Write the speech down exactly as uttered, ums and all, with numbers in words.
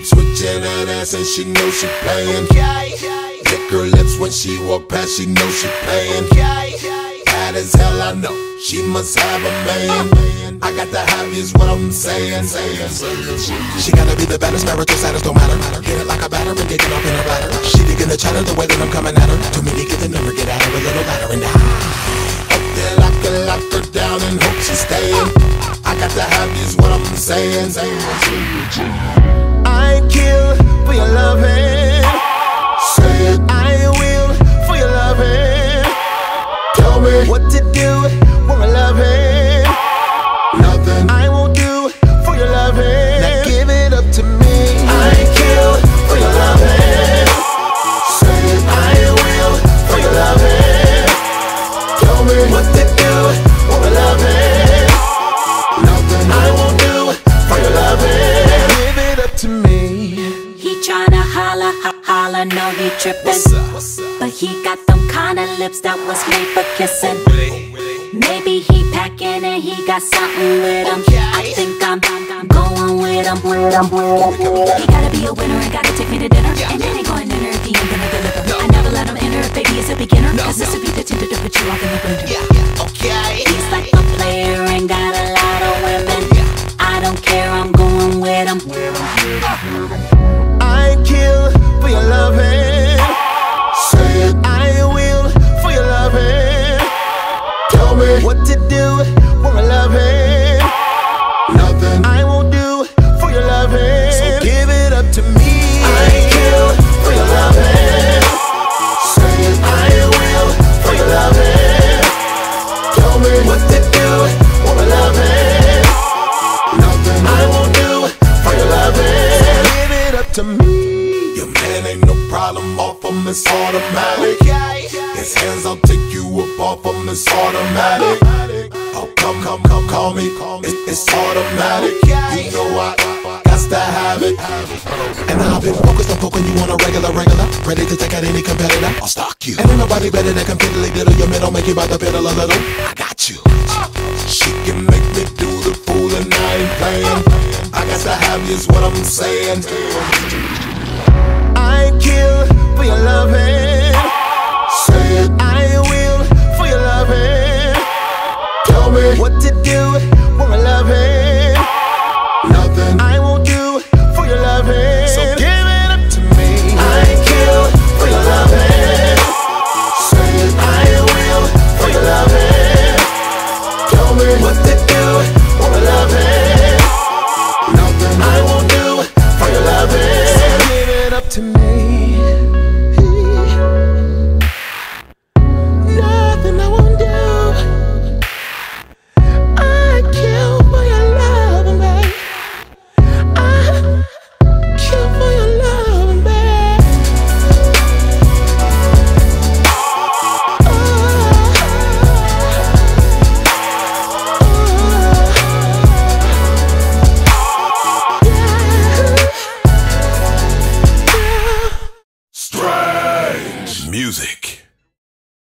keep switching that ass and she knows she playing. Lick her lips when she walk past, she knows she playing. Bad as hell, I know she must have a man. I got the happiest, what I'm saying. She gotta be the baddest, marital status don't matter. Get it like a batter and dig it up in her bladder. She digging the chatter the way that I'm coming at her. Too many get the number, get out of a little ladder and die. Up there, I can lock her down and hope she's staying. I got the happiest, what I'm saying. I kill for your loving. Say it. I will for your loving. Tell me what to do for my loving. Nothing I won't do for your loving. Now give it up to me. I kill for your loving. Say it. I will for your loving. Tell me what to do for my loving. Nothing I won't do for your loving. Give it up to me. He tryna holla, ho holla, no he trippin'. What's up? What's up? But he got them kinda lips that was made for kissing. Maybe he packing and he got something with him. I think I'm, I'm going with him, with him, with him. He gotta be a winner and gotta take me to dinner. And then ain't going enter if he ain't gonna deliver. I never let him enter, baby is a beginner. Cause this will be the tinder to put you off in the blender. Okay. He's like a player and got a lot of women. I don't care, I'm going with him. I kill for your loving. Say it. I will for your loving. Tell me what to do for my loving. Nothing I won't do for your loving. So give it up to me. I kill for your loving. Say it. I will for your loving. Tell me what to do for my loving. Nothing I won't do for your loving. So give it up to me. Your man ain't no problem, off him it's automatic. His hands, I'll take you up off him, it's automatic. Oh, come, come, come, call me, it, it's automatic. You know I got to have it. And I've been focused on poking you on a regular, regular. Ready to take out any competitor, I'll stalk you. And ain't nobody better than completely diddle your middle, make you about to fiddle a little. I got you. She can make me do the fool and I ain't playing. I got to have you is what I'm saying. I kill for your loving. Say it. I will for your loving. Tell me what to do